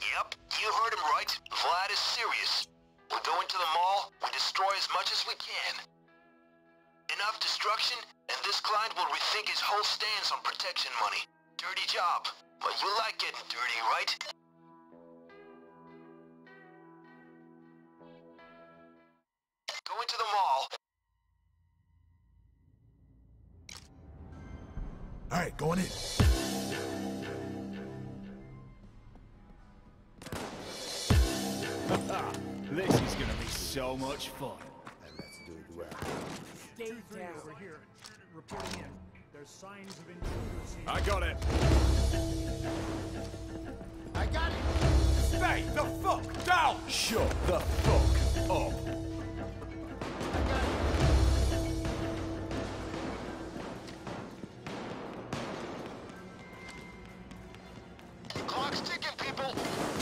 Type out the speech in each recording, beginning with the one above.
Yep, you heard him right. Vlad is serious. We go into the mall, we destroy as much as we can. Enough destruction, and this client will rethink his whole stance on protection money. Dirty job, but you like getting dirty, right? Go into the mall. Alright, going in. This is gonna be so much fun. And let's do it well. Stay down. Over here. Reporting in. There's signs of intruders here. I got it. I got it! Stay the fuck down! Shut the fuck up. I got it! Clock's ticking, people.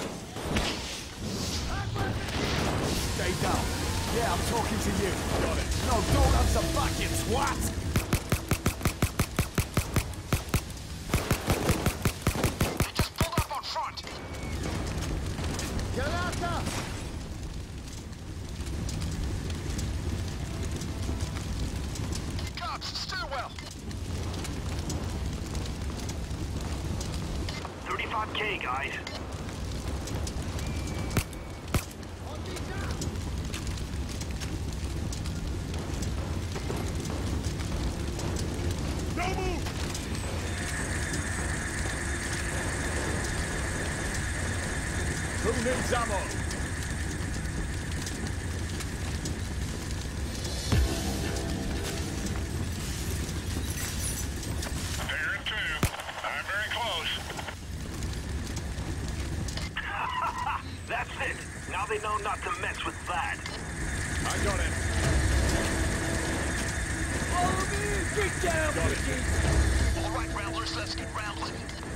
Stay down. Yeah, I'm talking to you. Got it. No, don't answer back, you twat! They just pulled up out front. Galata! Cops, stairwell. 35K, guys. No move! Who needs ammo? There in two. I'm very close. That's it. Now they know not to mess with that. I got it. Follow me! Get down, Got it. Vicky! All right, Ramblers, let's get rambling.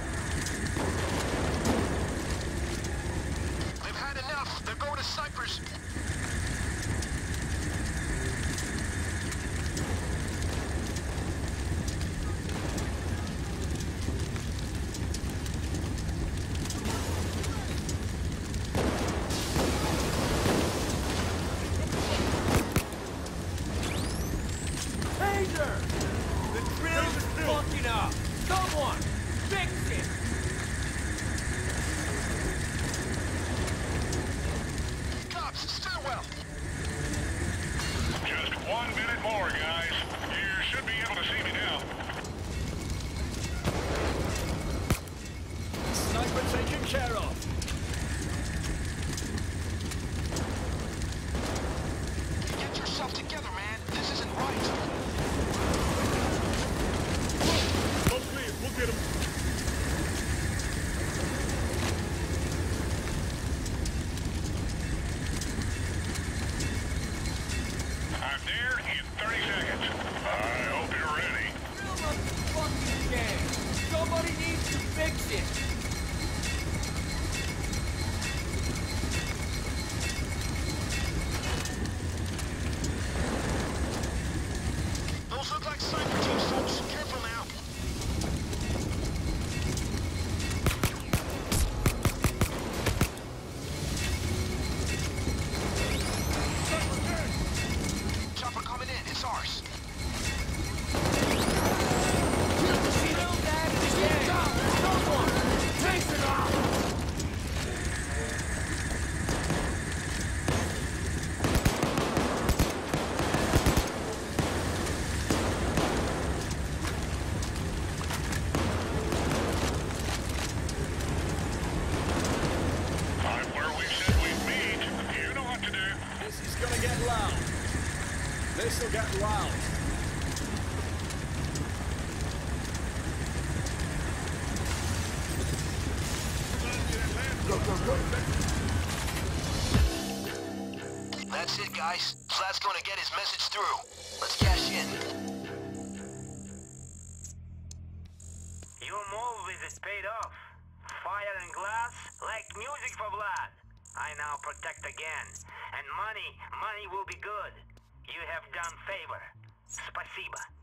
They've had enough. They're going to Cyprus. Taser! The drill's fucking up! Someone! Fix it! Cops, stairwell. Just 1 minute more, guys. You should be able to see me now. Sniper taken care of. Get yourself together, man. This isn't right. Don't leave, we'll get him. I'm there in 30 seconds. I hope you're ready. Drill must fucking jam! Somebody needs to fix it! Those look like sniper teams, folks. Careful now. Chopper coming in. It's ours. Drill that shit! Someone! Take it off! I'm where we said we'd meet. You know what to do. This is gonna get loud. This'll get loud. Go, go, go! That's it, guys. Vlad's going to get his message through. Let's cash in. Your move is paid off. Fire and glass, like music for Vlad. I now protect again. And money will be good. You have done favor. Спасибо.